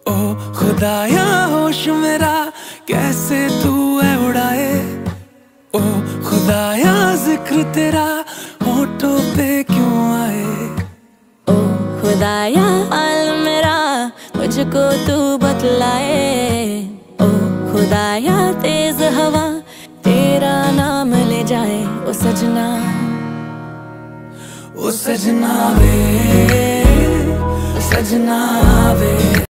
ओ खुदाया होश मेरा कैसे तू है उड़ाए। ओ खुदाया जिक्र तेरा होठों पे क्यों आए। ओ खुदाया हाल मेरा मुझको तू बतलाए। ओ खुदाया तेज हवा तेरा नाम ले जाए। ओ सजना, ओ सजना वे, सजना वे।